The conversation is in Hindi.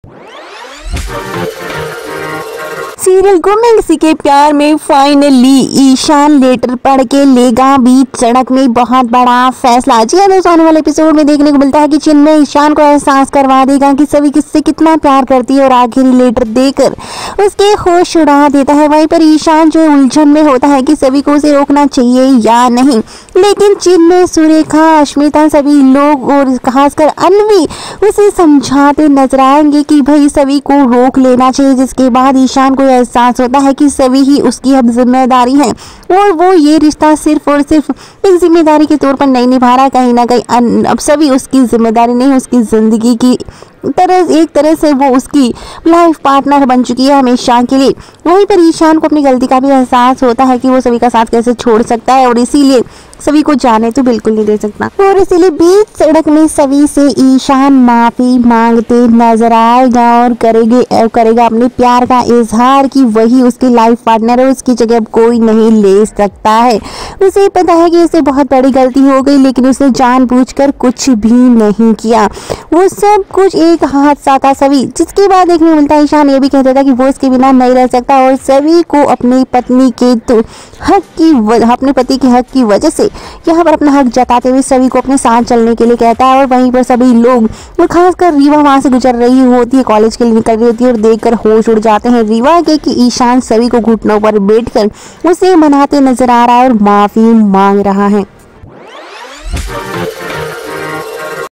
सीरियल गुम है किसी के प्यार में फाइनली ईशान लेटर पढ़ के लेगा बीच सड़क में बहुत बड़ा फैसला। जी हाँ दोस्तों, आने वाले एपिसोड में देखने को मिलता है कि चिन्मय ईशान को एहसास करवा देगा कि सभी किससे कितना प्यार करती है और आखिरी लेटर देकर उसके होश उड़ा देता है। वहीं पर ईशान जो उलझन में होता है कि सभी को उसे रोकना चाहिए या नहीं, लेकिन चिन्मय, सुरेखा, अश्मिता सभी लोग और खासकर अन्वी उसे समझाते नजर आएंगे कि भाई सभी को रोक लेना चाहिए। जिसके बाद ईशान को एहसास होता है कि सभी ही उसकी अब जिम्मेदारी है और वो ये रिश्ता सिर्फ और सिर्फ एक जिम्मेदारी के तौर पर नहीं निभा रहा, कहीं ना कहीं अब सभी उसकी जिम्मेदारी नहीं, उसकी जिंदगी की एक तरह से वो उसकी लाइफ पार्टनर बन चुकी है हमेशा के लिए। वहीं पर ईशान को अपनी गलती का भी एहसास होता है कि वो सभी का साथ कैसे छोड़ सकता है और इसीलिए सभी को जाने तो बिल्कुल नहीं दे सकता और इसीलिए बीच सड़क में सभी से ईशान माफी मांगते नजर आएगा और करेगा अपने प्यार का इजहार कि वही उसकी लाइफ पार्टनर है, उसकी जगह अब कोई नहीं ले सकता है। उसे पता है कि उसे बहुत बड़ी गलती हो गई, लेकिन उसने जानबूझकर कुछ भी नहीं किया, वो सब कुछ एक हादसा था सभी। जिसके बाद देखने को मिलता है ईशान ये भी कहता था कि वो इसके बिना नहीं रह सकता और सभी को अपनी पत्नी के तो अपने पति के हक की वजह से यहाँ पर अपना हक जताते हुए सभी को अपने साथ चलने के लिए कहता है। और वहीं पर सभी लोग और खासकर रीवा वहां से गुजर रही होती है, कॉलेज के लिए निकल रही होती है और देखकर होश उड़ जाते हैं रीवा के कि ईशान सभी को घुटनों पर बैठकर उसे मनाते नजर आ रहा है और माफी मांग रहा है।